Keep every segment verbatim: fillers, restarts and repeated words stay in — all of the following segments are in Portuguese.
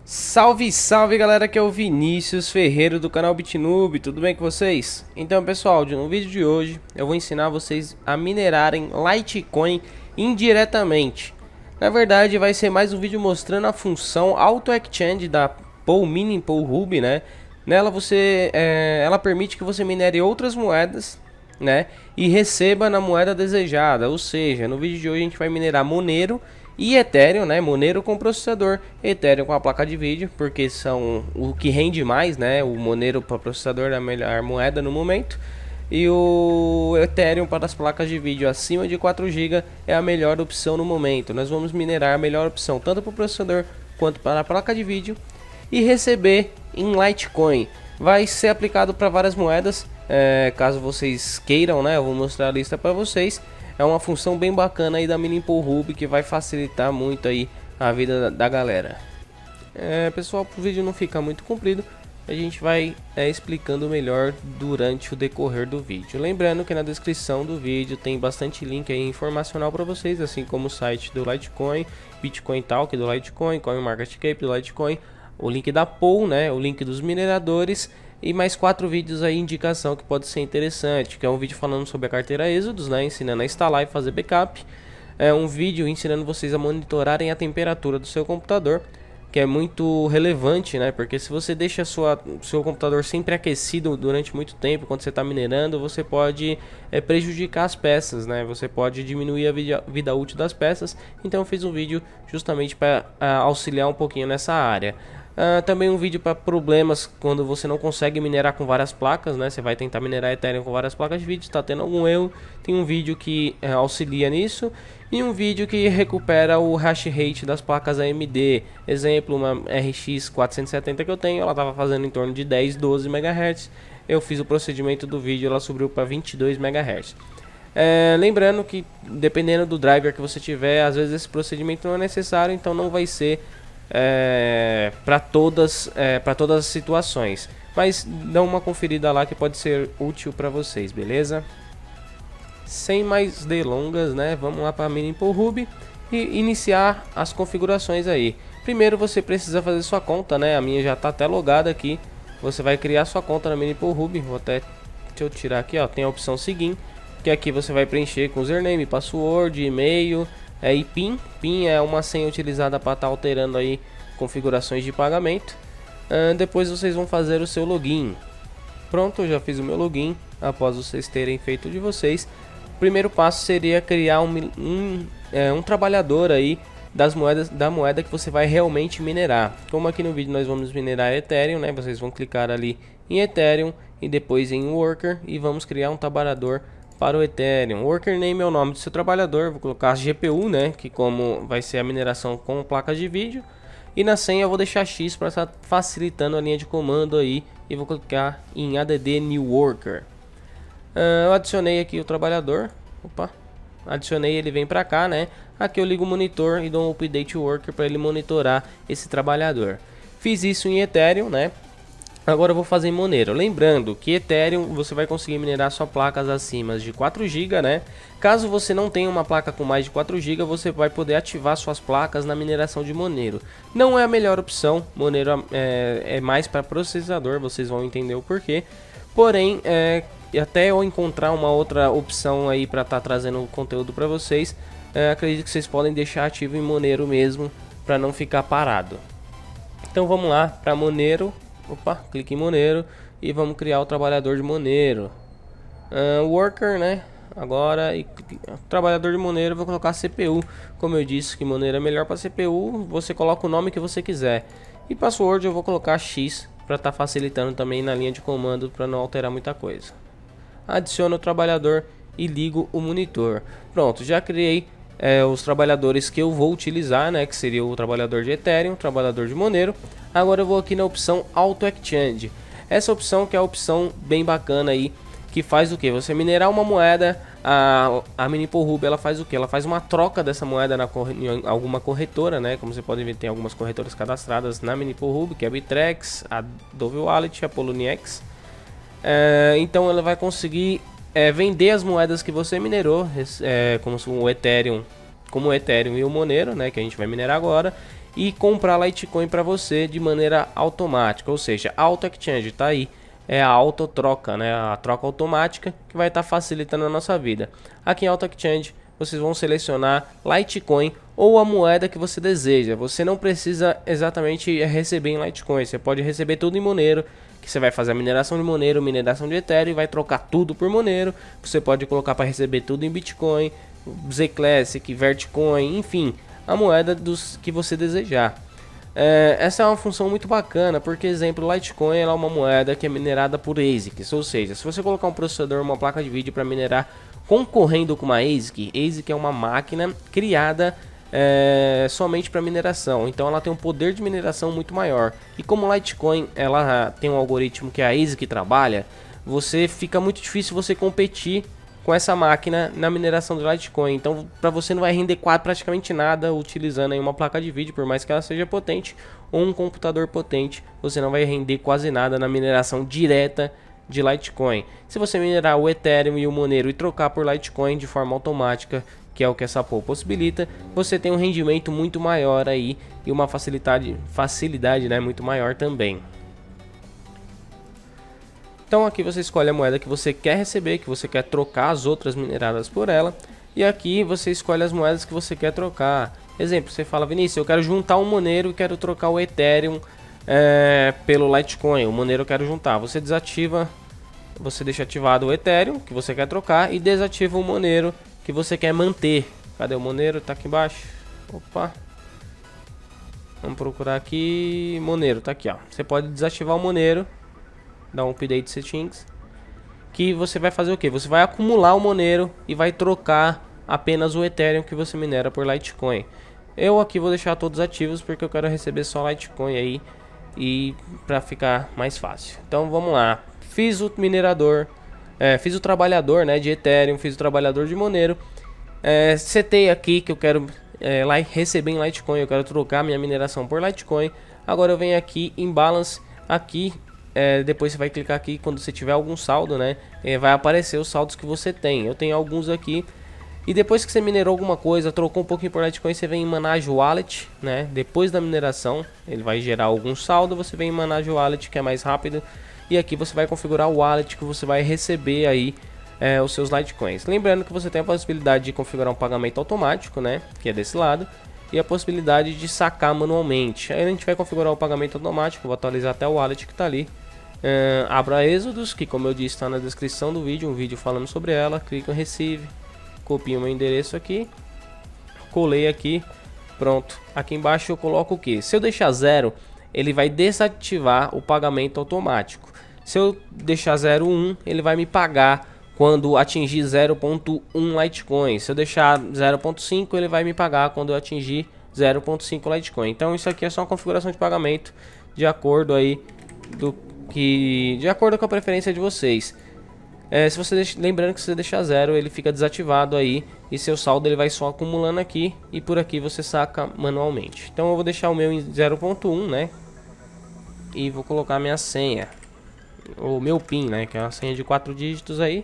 Salve, salve galera, aqui é o Vinícius Ferreira do canal BitNoob, tudo bem com vocês? Então pessoal, no vídeo de hoje eu vou ensinar vocês a minerarem Litecoin indiretamente. Na verdade vai ser mais um vídeo mostrando a função Auto Exchange da PoolMini PoolHub, né? Nela você, é, ela permite que você minere outras moedas, né? E receba na moeda desejada, ou seja, no vídeo de hoje a gente vai minerar Monero e Ethereum, né? Monero com processador, Ethereum com a placa de vídeo, porque são o que rende mais, né? O Monero para processador é a melhor moeda no momento, e o Ethereum para as placas de vídeo acima de quatro gigas é a melhor opção no momento. Nós vamos minerar a melhor opção tanto para o processador quanto para a placa de vídeo e receber em Litecoin. Vai ser aplicado para várias moedas, é, caso vocês queiram, né? Eu vou mostrar a lista para vocês. É uma função bem bacana aí da Mini PoolHub que vai facilitar muito aí a vida da, da galera. É, pessoal, para o vídeo não ficar muito comprido, a gente vai é, explicando melhor durante o decorrer do vídeo. Lembrando que na descrição do vídeo tem bastante link aí informacional para vocês, assim como o site do Litecoin, Bitcoin Talk do Litecoin, CoinMarketCap do Litecoin, o link da Pool, né, o link dos mineradores e mais quatro vídeos aí indicação que pode ser interessante, que é um vídeo falando sobre a carteira Exodus, né, ensinando a instalar e fazer backup. É um vídeo ensinando vocês a monitorarem a temperatura do seu computador, que é muito relevante, né, porque se você deixa sua, seu computador sempre aquecido durante muito tempo quando você está minerando, você pode é, prejudicar as peças, né, você pode diminuir a vida, vida útil das peças. Então eu fiz um vídeo justamente para auxiliar um pouquinho nessa área. Uh, também um vídeo para problemas quando você não consegue minerar com várias placas, né? Você vai tentar minerar Ethereum com várias placas de vídeo, está tendo algum erro, tem um vídeo que uh, auxilia nisso, e um vídeo que recupera o hash rate das placas A M D. Exemplo, uma R X quatrocentos e setenta que eu tenho, ela estava fazendo em torno de dez, doze megahertz. Eu fiz o procedimento do vídeo, ela subiu para vinte e dois megahertz. É, lembrando que dependendo do driver que você tiver, às vezes esse procedimento não é necessário, então não vai ser É, para todas, é, para todas as situações, mas dá uma conferida lá que pode ser útil para vocês, beleza? Sem mais delongas, né? Vamos lá para a Mini PoolHub e iniciar as configurações aí. Primeiro você precisa fazer sua conta, né? A minha já está até logada aqui. Você vai criar sua conta na Mini PoolHub. Vou até deixa eu tirar aqui, ó. Tem a opção seguir, que aqui você vai preencher com username, password, e-mail. É, e PIN, PIN é uma senha utilizada para estar tá alterando aí configurações de pagamento. Uh, depois vocês vão fazer o seu login. Pronto, eu já fiz o meu login. Após vocês terem feito de vocês, o primeiro passo seria criar um, um, é, um trabalhador aí das moedas, da moeda que você vai realmente minerar. Como aqui no vídeo nós vamos minerar Ethereum, né? Vocês vão clicar ali em Ethereum e depois em Worker e vamos criar um trabalhador para o Ethereum. Worker name é o nome do seu trabalhador. Vou colocar G P U, né, que como vai ser a mineração com placas de vídeo, e na senha eu vou deixar X para estar facilitando a linha de comando aí, e vou clicar em add new worker. Uh, eu adicionei aqui o trabalhador. Opa, adicionei, ele vem para cá, né? Aqui eu ligo o monitor e dou um update worker para ele monitorar esse trabalhador. Fiz isso em Ethereum, né? Agora eu vou fazer em Monero. Lembrando que Ethereum você vai conseguir minerar só placas acima de quatro gigas, né? Caso você não tenha uma placa com mais de quatro gigas, você vai poder ativar suas placas na mineração de Monero. Não é a melhor opção, Monero é, é mais para processador, vocês vão entender o porquê. Porém, é, até eu encontrar uma outra opção aí para estar tá trazendo conteúdo para vocês, é, acredito que vocês podem deixar ativo em Monero mesmo, para não ficar parado. Então vamos lá para Monero. Opa, clique em Monero e vamos criar o trabalhador de Monero. Uh, worker, né? Agora, e, trabalhador de Monero, vou colocar C P U. Como eu disse que Monero é melhor para C P U, você coloca o nome que você quiser. E password eu vou colocar X para estar tá facilitando também na linha de comando, para não alterar muita coisa. Adiciono o trabalhador e ligo o monitor. Pronto, já criei É, os trabalhadores que eu vou utilizar, né, que seria o trabalhador de Ethereum, o trabalhador de Monero. Agora eu vou aqui na opção Auto Exchange. Essa opção que é a opção bem bacana aí, que faz o que? Você minerar uma moeda, a, a Mini PoolHub ela faz o que? Ela faz uma troca dessa moeda na corre, em alguma corretora, né? Como você pode ver, tem algumas corretoras cadastradas na Mini PoolHub, que é a Bittrex, a Dove Wallet, a Poloniex. É, então ela vai conseguir É, vender as moedas que você minerou, é, como o Ethereum, como o Ethereum e o Monero, né, que a gente vai minerar agora, e comprar Litecoin para você de maneira automática, ou seja, Auto Exchange tá aí. É a auto troca, né? A troca automática que vai estar tá facilitando a nossa vida. Aqui em Auto Exchange vocês vão selecionar Litecoin ou a moeda que você deseja. Você não precisa exatamente receber em Litecoin, você pode receber tudo em Monero, que você vai fazer a mineração de Monero, mineração de Ethereum e vai trocar tudo por Monero. Você pode colocar para receber tudo em Bitcoin, Zclassic, Vertcoin, enfim, a moeda dos que você desejar. É, essa é uma função muito bacana, porque, exemplo, Litecoin ela é uma moeda que é minerada por A S I Cs, ou seja, se você colocar um processador, uma placa de vídeo para minerar concorrendo com uma A S I C, A S I C é uma máquina criada é, somente para mineração, então ela tem um poder de mineração muito maior. E como Litecoin ela tem um algoritmo que é a A S I C que trabalha, você fica muito difícil você competir com essa máquina na mineração de Litecoin. Então para você não vai render quase praticamente nada utilizando aí uma placa de vídeo, por mais que ela seja potente, ou um computador potente, você não vai render quase nada na mineração direta de Litecoin. Se você minerar o Ethereum e o Monero e trocar por Litecoin de forma automática, que é o que essa pool possibilita, você tem um rendimento muito maior aí e uma facilidade, facilidade né, muito maior também. Então aqui você escolhe a moeda que você quer receber, que você quer trocar as outras mineradas por ela. E aqui você escolhe as moedas que você quer trocar. Exemplo, você fala, Vinícius, eu quero juntar um Monero e quero trocar o Ethereum é, pelo Litecoin. O Monero eu quero juntar. Você desativa, você deixa ativado o Ethereum que você quer trocar e desativa o Monero que você quer manter. Cadê o Monero? Tá aqui embaixo. Opa. Vamos procurar aqui. Monero, tá aqui, ó. Você pode desativar o Monero. Dá um update settings, que você vai fazer o que? Você vai acumular o Monero e vai trocar apenas o Ethereum que você minera por Litecoin. Eu aqui vou deixar todos ativos porque eu quero receber só Litecoin aí e para ficar mais fácil. Então vamos lá. Fiz o minerador, é, fiz o trabalhador, né, de Ethereum, fiz o trabalhador de Monero. É, setei aqui que eu quero é, lá receber em Litecoin, eu quero trocar minha mineração por Litecoin. Agora eu venho aqui em Balance, aqui. É, depois você vai clicar aqui quando você tiver algum saldo, né? É, vai aparecer os saldos que você tem. Eu tenho alguns aqui. E depois que você minerou alguma coisa, trocou um pouquinho por Litecoin, você vem em Manage Wallet, né? Depois da mineração, ele vai gerar algum saldo. Você vem em Manage Wallet, que é mais rápido. E aqui você vai configurar o wallet que você vai receber aí é, os seus Litecoins. Lembrando que você tem a possibilidade de configurar um pagamento automático, né? Que é desse lado. E a possibilidade de sacar manualmente. Aí a gente vai configurar o pagamento automático. Vou atualizar até o wallet que está ali. Uh, abra a Exodus, que como eu disse está na descrição do vídeo, um vídeo falando sobre ela. Clico em Receive, copio o meu endereço aqui, colei aqui, pronto. Aqui embaixo eu coloco o que? Se eu deixar zero, ele vai desativar o pagamento automático. Se eu deixar zero ponto um, ele vai me pagar quando atingir zero ponto um Litecoin. Se eu deixar zero ponto cinco, ele vai me pagar quando eu atingir zero ponto cinco Litecoin. Então isso aqui é só uma configuração de pagamento de acordo aí do que de acordo com a preferência de vocês. É, se você deixa, lembrando que se você deixar zero, ele fica desativado aí e seu saldo ele vai só acumulando aqui e por aqui você saca manualmente. Então eu vou deixar o meu em zero ponto um, né? E vou colocar a minha senha, o meu PIN, né? Que é uma senha de quatro dígitos aí.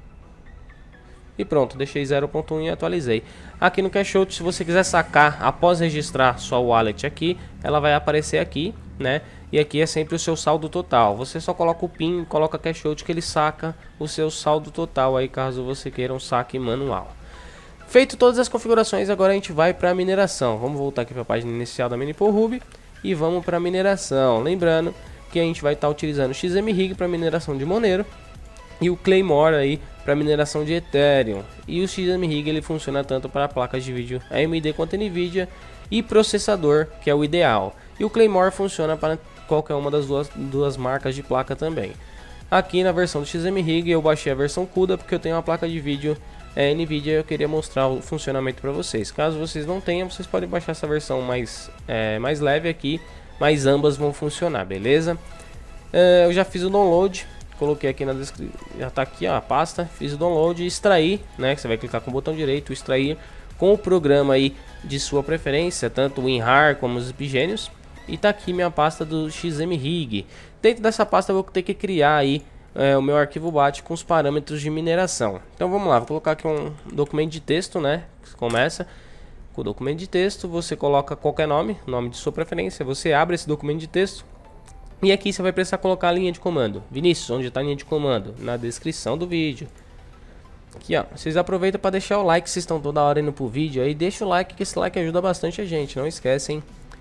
E pronto, deixei zero ponto um e atualizei. Aqui no Cashout, se você quiser sacar após registrar sua wallet aqui, ela vai aparecer aqui, né? E aqui é sempre o seu saldo total. Você só coloca o PIN, coloca Cashout que ele saca o seu saldo total aí, caso você queira um saque manual. Feito todas as configurações, agora a gente vai para a mineração. Vamos voltar aqui para a página inicial da MiniPoolHub e vamos para a mineração. Lembrando que a gente vai estar tá utilizando o X M Rig para mineração de Monero e o Claymore aí para mineração de Ethereum. E o X M Rig ele funciona tanto para placas de vídeo A M D quanto Nvidia e processador, que é o ideal. E o Claymore funciona para qualquer uma das duas, duas marcas de placa também. Aqui na versão do X M Rig eu baixei a versão CUDA porque eu tenho uma placa de vídeo é, Nvidia e eu queria mostrar o funcionamento para vocês. Caso vocês não tenham, vocês podem baixar essa versão mais, é, mais leve aqui, mas ambas vão funcionar, beleza? É, eu já fiz o download, coloquei aqui na descrição, já está aqui ó, a pasta, fiz o download e extrair, né? Que você vai clicar com o botão direito, extrair com o programa aí de sua preferência, tanto o WinRAR como os Zipgenius. E tá aqui minha pasta do X M Rig. Dentro dessa pasta eu vou ter que criar aí é, o meu arquivo B A T com os parâmetros de mineração. Então vamos lá, vou colocar aqui um documento de texto, né? Começa. com o documento de texto, você coloca qualquer nome, nome de sua preferência, você abre esse documento de texto e aqui você vai precisar colocar a linha de comando. Vinícius, onde está a linha de comando? Na descrição do vídeo. Aqui, ó, vocês aproveitam para deixar o like, vocês estão toda hora indo pro vídeo aí, deixa o like que esse like ajuda bastante a gente, não esquecem.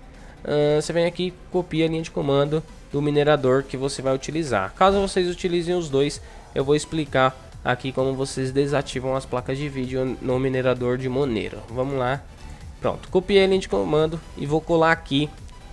Uh, você vem aqui, copia a linha de comando do minerador que você vai utilizar. Caso vocês utilizem os dois, eu vou explicar aqui como vocês desativam as placas de vídeo no minerador de Monero. Vamos lá. Pronto, copiei a linha de comando e vou colar aqui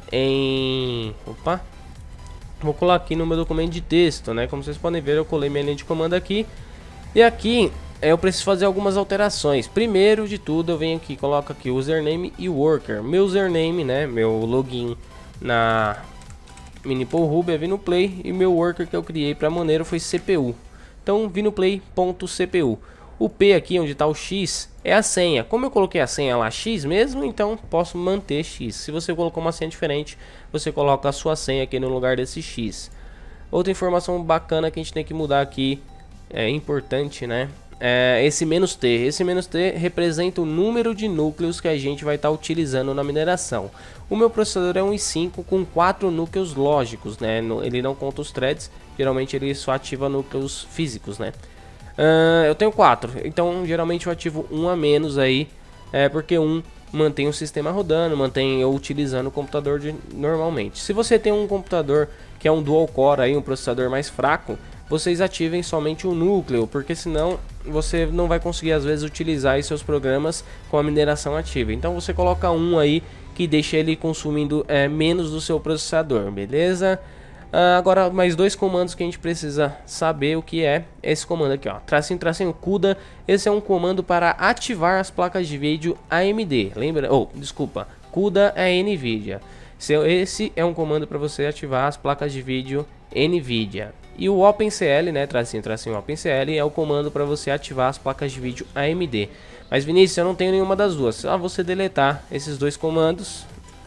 em... Opa! Vou colar aqui no meu documento de texto, né? Como vocês podem ver, eu colei minha linha de comando aqui. E aqui eu preciso fazer algumas alterações. Primeiro de tudo, eu venho aqui, coloco aqui o username e o worker. Meu username, né? Meu login na MiniPoolRuby é VinoPlay e meu worker que eu criei para Monero foi C P U. Então, vinoplay.cpu. O P aqui, onde está o X, é a senha. Como eu coloquei a senha lá X mesmo, então posso manter X. Se você colocou uma senha diferente, você coloca a sua senha aqui no lugar desse X. Outra informação bacana que a gente tem que mudar aqui, é importante, né? É esse menos T. Esse menos T representa o número de núcleos que a gente vai estar tá utilizando na mineração. O meu processador é um i cinco com quatro núcleos lógicos, né? Ele não conta os threads, geralmente ele só ativa núcleos físicos, né? Uh, eu tenho quatro, então geralmente eu ativo um a menos aí, é, porque um mantém o sistema rodando, mantém eu utilizando o computador de, normalmente. Se você tem um computador que é um dual core, aí, um processador mais fraco, vocês ativem somente o núcleo, porque senão você não vai conseguir às vezes utilizar aí seus programas com a mineração ativa. Então você coloca um aí que deixa ele consumindo é, menos do seu processador, beleza? Uh, agora mais dois comandos que a gente precisa saber o que é esse comando aqui, ó, tracinho, tracinho, CUDA. Esse é um comando para ativar as placas de vídeo A M D, lembra? Oh, desculpa, CUDA é NVIDIA. Esse é um comando para você ativar as placas de vídeo NVIDIA. E o OpenCL, né, tracinho, tracinho, OpenCL é o comando para você ativar as placas de vídeo A M D. Mas Vinícius, eu não tenho nenhuma das duas, só você deletar esses dois comandos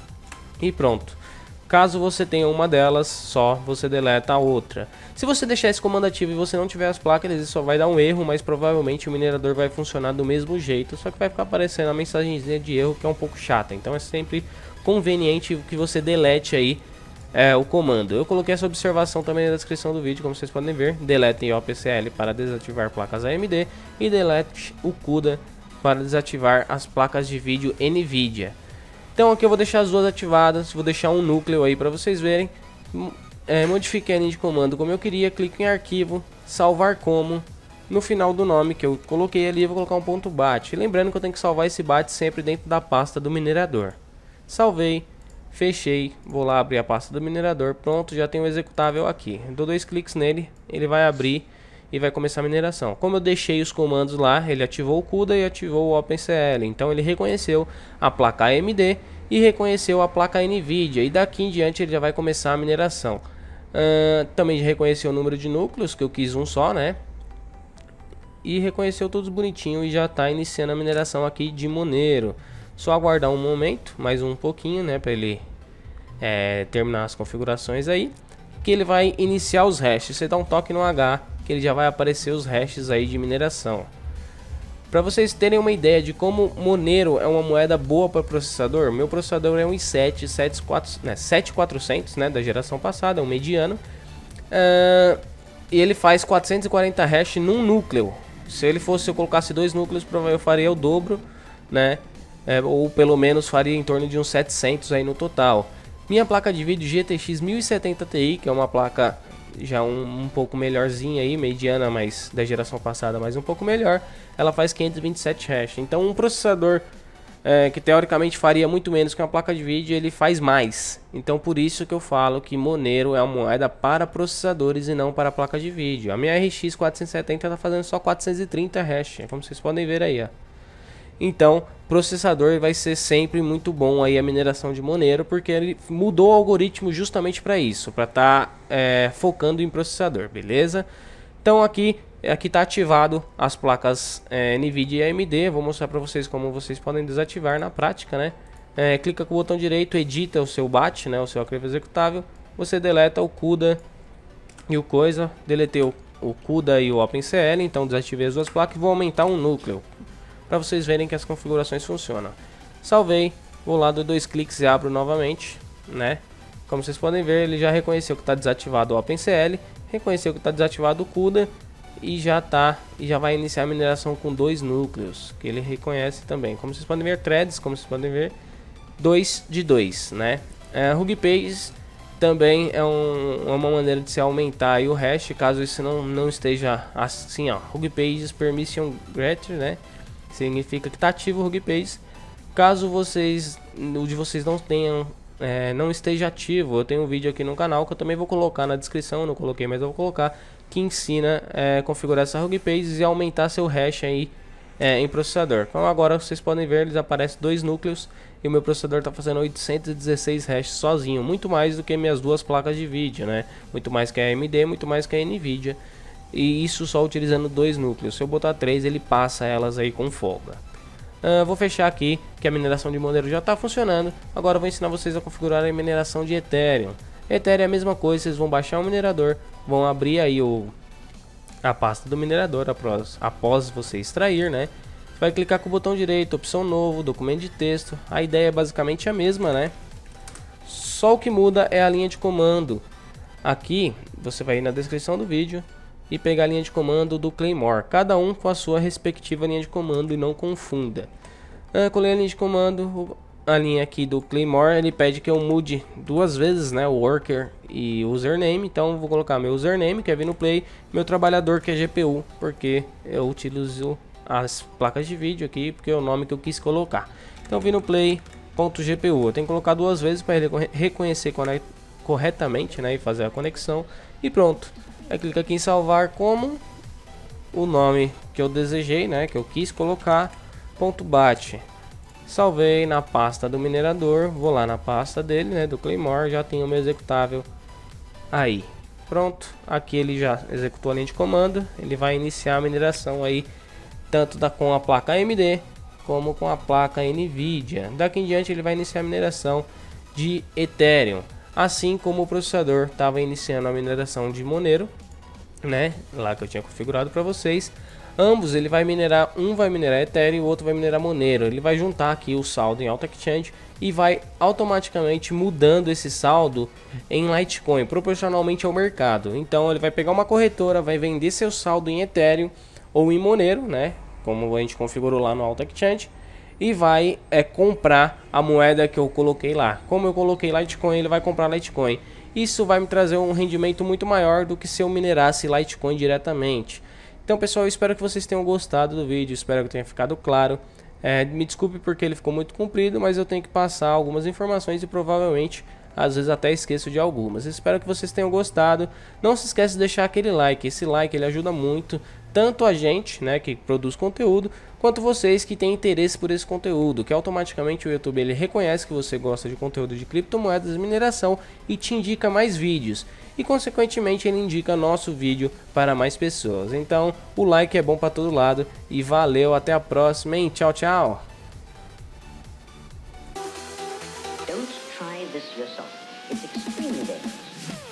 e pronto. Caso você tenha uma delas, só você deleta a outra. Se você deixar esse comando ativo e você não tiver as placas, ele só vai dar um erro, mas provavelmente o minerador vai funcionar do mesmo jeito, só que vai ficar aparecendo a mensagenzinha de erro, que é um pouco chata. Então é sempre conveniente que você delete aí é, o comando. Eu coloquei essa observação também na descrição do vídeo, como vocês podem ver. Deletem o OpenCL para desativar placas A M D e delete o CUDA para desativar as placas de vídeo NVIDIA. Então aqui eu vou deixar as duas ativadas, vou deixar um núcleo aí para vocês verem. É, modifiquei a linha de comando como eu queria, clico em arquivo, salvar como. No final do nome que eu coloquei ali eu vou colocar um ponto bat. E lembrando que eu tenho que salvar esse bat sempre dentro da pasta do minerador. Salvei, fechei, vou lá abrir a pasta do minerador, pronto, já tem o executável aqui. Eu dou dois cliques nele, ele vai abrir e vai começar a mineração. Como eu deixei os comandos lá, ele ativou o CUDA e ativou o OpenCL. Então ele reconheceu a placa A M D e reconheceu a placa NVIDIA. E daqui em diante ele já vai começar a mineração. Uh, também reconheceu o número de núcleos, que eu quis um só, né? E reconheceu todos bonitinho e já está iniciando a mineração aqui de Monero. Só aguardar um momento, mais um pouquinho, né? Para ele é, terminar as configurações aí. Que ele vai iniciar os hashes. Você dá um toque no H, que ele já vai aparecer os hashes aí de mineração. Para vocês terem uma ideia de como Monero é uma moeda boa para processador, meu processador é um i sete sete mil e quatrocentos, né, da geração passada, é um mediano. Uh, e ele faz quatrocentos e quarenta hash num núcleo. Se ele fosse, se eu colocasse dois núcleos, eu faria o dobro, né? É, ou pelo menos faria em torno de uns setecentos aí no total. Minha placa de vídeo G T X mil e setenta Ti, que é uma placa já um, um pouco melhorzinha aí, mediana, mas da geração passada, mas um pouco melhor, ela faz quinhentos e vinte e sete hash. Então um processador é, que teoricamente faria muito menos que uma placa de vídeo, ele faz mais. Então por isso que eu falo que Monero é uma moeda para processadores e não para placa de vídeo. A minha R X quatrocentos e setenta está fazendo só quatrocentos e trinta hash, como vocês podem ver aí, ó. Então, processador vai ser sempre muito bom aí a mineração de Monero, porque ele mudou o algoritmo justamente para isso, para estar tá, é, focando em processador, beleza? Então aqui aqui está ativado as placas é, NVIDIA e A M D. Vou mostrar para vocês como vocês podem desativar na prática, né? É, clica com o botão direito, edita o seu bat, né, o seu arquivo executável. Você deleta o CUDA e o coisa, deletei o, o CUDA e o OpenCL, então desativei as duas placas e vou aumentar um núcleo, para vocês verem que as configurações funcionam. Salvei, vou lá, dou dois cliques e abro novamente, né? Como vocês podem ver, ele já reconheceu que está desativado o OpenCL, reconheceu que está desativado o CUDA e já tá e já vai iniciar a mineração com dois núcleos, que ele reconhece também. Como vocês podem ver, threads, como vocês podem ver, dois de dois, né? É, Hugging Pages também é um, uma maneira de se aumentar aí o hash, caso isso não, não esteja assim, ó. Hugging Pages Permission Granted, né? Significa que está ativo o Hugging Pages. Caso vocês, o de vocês não tenham, é, não esteja ativo, eu tenho um vídeo aqui no canal que eu também vou colocar na descrição, não coloquei, mas eu vou colocar, que ensina a é, configurar essa Hugging Pages e aumentar seu hash aí é, em processador. Então agora vocês podem ver, eles aparecem dois núcleos e o meu processador está fazendo oitocentos e dezesseis hashes sozinho, muito mais do que minhas duas placas de vídeo, né? Muito mais que a A M D, muito mais que a Nvidia, e isso só utilizando dois núcleos. Se eu botar três, ele passa elas aí com folga. Uh, vou fechar aqui que a mineração de Monero já está funcionando. Agora eu vou ensinar vocês a configurar a mineração de Ethereum. Ethereum é a mesma coisa, vocês vão baixar o minerador, vão abrir aí o, a pasta do minerador após, após você extrair, né? Você vai clicar com o botão direito, opção novo, documento de texto. A ideia é basicamente a mesma, né? Só o que muda é a linha de comando. Aqui você vai ir na descrição do vídeo e pegar a linha de comando do Claymore, cada um com a sua respectiva linha de comando, e não confunda. Ah, colei a linha de comando, a linha aqui do Claymore, ele pede que eu mude duas vezes, né, o worker e username. Então vou colocar meu username, que é VinoPlay, meu trabalhador, que é G P U, porque eu utilizo as placas de vídeo aqui, porque é o nome que eu quis colocar. Então VinoPlay.gpu, eu tenho que colocar duas vezes para ele reconhecer corretamente, né, e fazer a conexão, e pronto. Aí clica aqui em salvar como o nome que eu desejei, né, que eu quis colocar, ponto .bat. Salvei na pasta do minerador, vou lá na pasta dele, né, do Claymore, já tenho o meu executável aí. Pronto, aqui ele já executou a linha de comando, ele vai iniciar a mineração aí, tanto da, com a placa A M D, como com a placa Nvidia. Daqui em diante ele vai iniciar a mineração de Ethereum. Assim como o processador estava iniciando a mineração de Monero, né, lá que eu tinha configurado para vocês. Ambos ele vai minerar, um vai minerar Ethereum e o outro vai minerar Monero. Ele vai juntar aqui o saldo em Alta Exchange e vai automaticamente mudando esse saldo em Litecoin, proporcionalmente ao mercado. Então ele vai pegar uma corretora, vai vender seu saldo em Ethereum ou em Monero, né, como a gente configurou lá no Alta Exchange, e vai é, comprar a moeda que eu coloquei lá. Como eu coloquei Litecoin, ele vai comprar Litecoin. Isso vai me trazer um rendimento muito maior do que se eu minerasse Litecoin diretamente. Então pessoal, eu espero que vocês tenham gostado do vídeo, espero que tenha ficado claro. É, me desculpe porque ele ficou muito comprido, mas eu tenho que passar algumas informações e provavelmente às vezes até esqueço de algumas. Espero que vocês tenham gostado. Não se esqueça de deixar aquele like, esse like ele ajuda muito, tanto a gente, né, que produz conteúdo, quanto vocês que têm interesse por esse conteúdo, que automaticamente o YouTube ele reconhece que você gosta de conteúdo de criptomoedas e mineração e te indica mais vídeos. E consequentemente ele indica nosso vídeo para mais pessoas. Então o like é bom para todo lado e valeu, até a próxima, hein? Tchau, tchau! Don't try this yourself. It's extremely dangerous.